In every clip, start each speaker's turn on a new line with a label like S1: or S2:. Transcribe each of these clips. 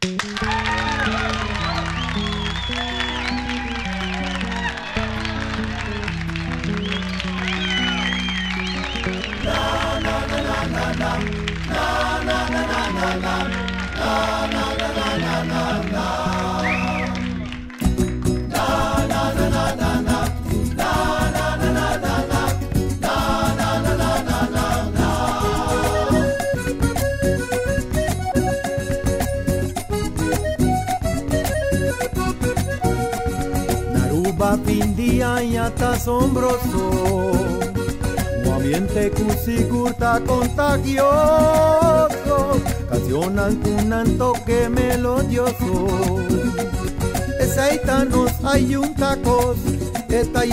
S1: Naruba fin día ya está asombroso, un ambiente cusigurta contagioso, cancionan con un toque melodioso. Esaitanos hay un tacos, está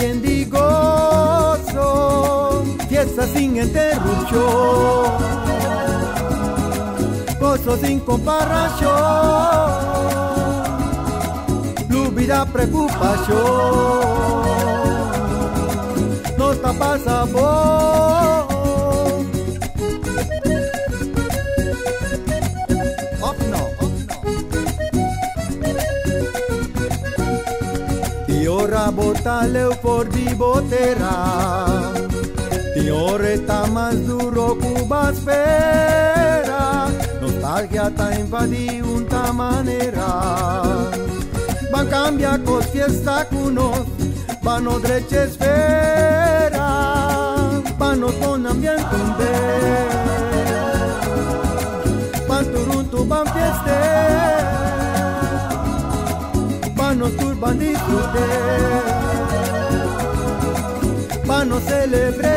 S1: yendigoso, fiesta sin interrupción, gozo sin comparación. Vida preocupación, no está pasando. Tiora botale por bibotera, tiora está más duro Cuba espera, nostalgia está invadida una manera. Van cambia cos fiesta cunos, vano dreche esfera, vano con ambiente un ver, van turuntu van fieste, vano turban disfrute, vano celebre.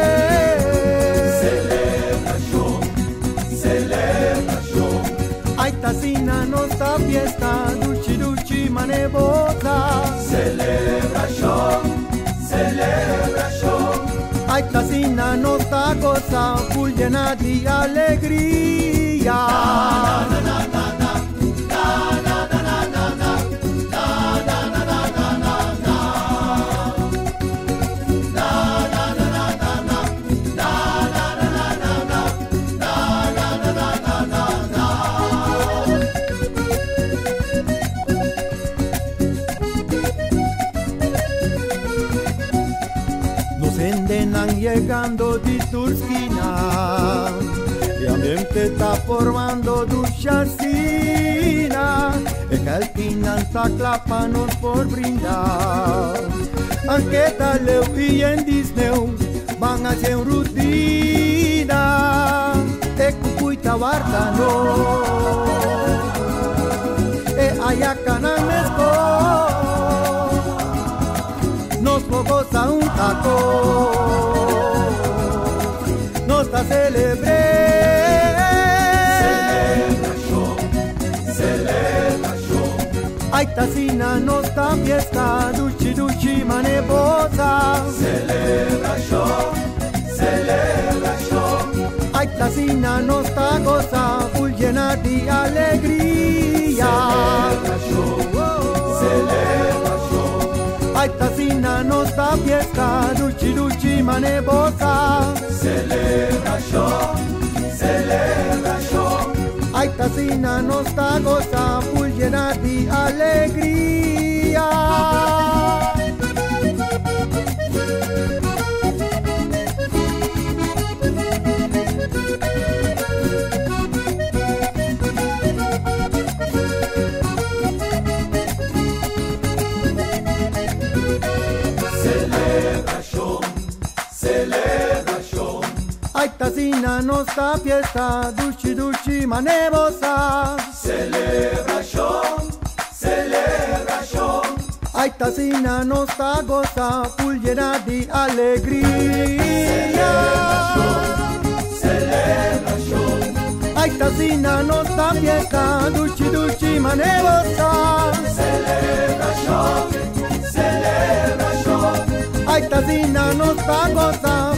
S1: Celebración, celebración, ay tacina no está fiesta, duchi duchi manebosa. Celebración, celebración, ay tacina no está cosa, full llena de alegría. Na, na, na, na, na. Llegando de tu esquina, el ambiente está formando duchacina, el alquina está clapanos por brindar, aunque tal y en Disney van a hacer rutina, cucuita barcano, ayacanan nos goza un taco. Celebración, celebración, ay tacina no está fiesta, duchi duchi manebosa. Celebración, celebración, ay tacina no está goza, full llena de alegría. Celebración, celebración, ay tacina no está fiesta, duchi duchi manebosa. Celebración, celebración, ay tacina no está goza, full llena de alegría. Celebración, celebración, ay tacina no está fiesta, duchi duchi manebosa. Celebración, celebración, ay tacina no está goza, full llena de alegría. Celebración, ay tacina no está fiesta, duchi duchi manebosa. Celebración, celebración, ay tacina no está goza,